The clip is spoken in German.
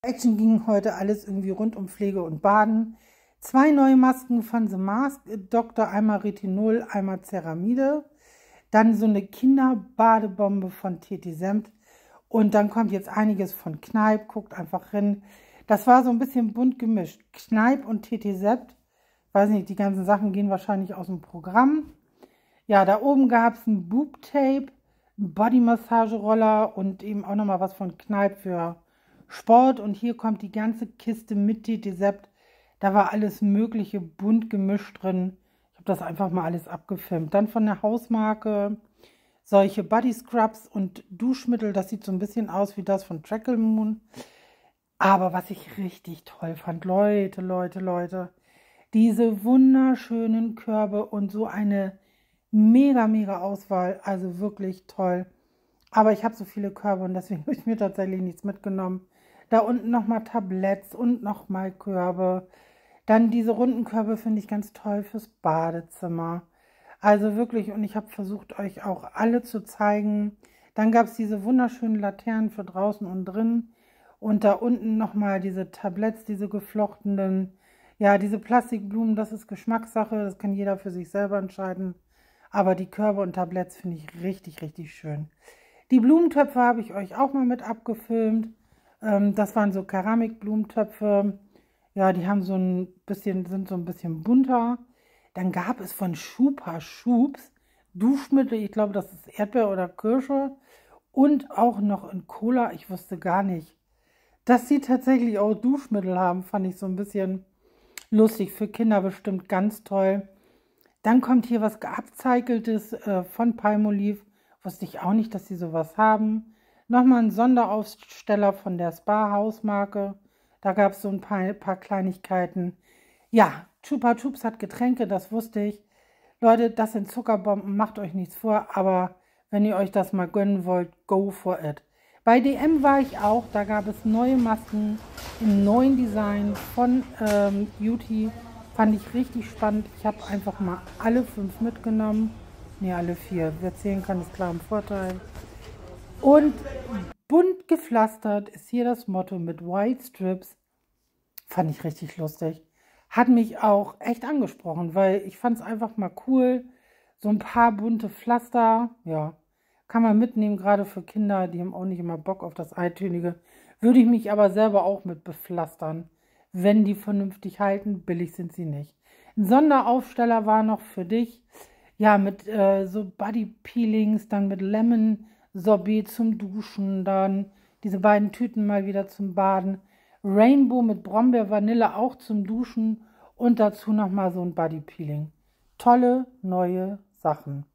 Action ging heute alles irgendwie rund um Pflege und Baden. 2 neue Masken von The Mask Doctor, einmal Retinol, einmal Ceramide. Dann so eine Kinderbadebombe von Teti Semt. Und dann kommt jetzt einiges von Kneipp, guckt einfach rein. Das war so ein bisschen bunt gemischt. Kneipp und Teti Semt, weiß nicht, die ganzen Sachen gehen wahrscheinlich aus dem Programm. Ja, da oben gab es ein Boob-Tape, einen Body-Massageroller und eben auch nochmal was von Kneipp für Sport. Und hier kommt die ganze Kiste mit Teti Semt. Da war alles mögliche bunt gemischt drin. Ich habe das einfach mal alles abgefilmt. Dann von der Hausmarke solche Body Scrubs und Duschmittel. Das sieht so ein bisschen aus wie das von Trackle Moon. Aber was ich richtig toll fand, Leute, diese wunderschönen Körbe und so eine mega Auswahl. Also wirklich toll. Aber ich habe so viele Körbe und deswegen habe ich mir tatsächlich nichts mitgenommen. Da unten nochmal Tabletts und nochmal Körbe. Dann diese runden Körbe finde ich ganz toll fürs Badezimmer. Also wirklich, und ich habe versucht, euch auch alle zu zeigen. Dann gab es diese wunderschönen Laternen für draußen und drin. Und da unten nochmal diese Tabletts, diese geflochtenen. Ja, diese Plastikblumen, das ist Geschmackssache. Das kann jeder für sich selber entscheiden. Aber die Körbe und Tabletts finde ich richtig schön. Die Blumentöpfe habe ich euch auch mal mit abgefilmt. Das waren so Keramikblumentöpfe. Ja, die haben sind so ein bisschen bunter. Dann gab es von Chupa Chups Duschmittel. Ich glaube, das ist Erdbeer oder Kirsche. Und auch noch in Cola. Ich wusste gar nicht, dass sie tatsächlich auch Duschmittel haben. Fand ich so ein bisschen lustig. Für Kinder bestimmt ganz toll. Dann kommt hier was geupcyceltes von Palmolive. Wusste ich auch nicht, dass sie sowas haben. Nochmal ein Sonderaufsteller von der Spa-Hausmarke. Da gab es so ein paar Kleinigkeiten. Ja, Chupa Chups hat Getränke, das wusste ich. Leute, das sind Zuckerbomben, macht euch nichts vor. Aber wenn ihr euch das mal gönnen wollt, go for it. Bei DM war ich auch. Da gab es neue Masken im neuen Design von Beauty. Fand ich richtig spannend. Ich habe einfach mal alle 5 mitgenommen. Ne, alle 4. Wer zählen kann, ist klar im Vorteil. Und bunt gepflastert ist hier das Motto mit White Strips. Fand ich richtig lustig. Hat mich auch echt angesprochen, weil ich fand es einfach mal cool. So ein paar bunte Pflaster, ja, kann man mitnehmen, gerade für Kinder, die haben auch nicht immer Bock auf das Eintönige. Würde ich mich aber selber auch mit bepflastern. Wenn die vernünftig halten, billig sind sie nicht. Ein Sonderaufsteller war noch für dich, ja, mit so Body Peelings, dann mit Lemon Sorbet zum Duschen, dann diese beiden Tüten mal wieder zum Baden. Rainbow mit Brombeer Vanille auch zum Duschen und dazu nochmal so ein Body Peeling. Tolle neue Sachen.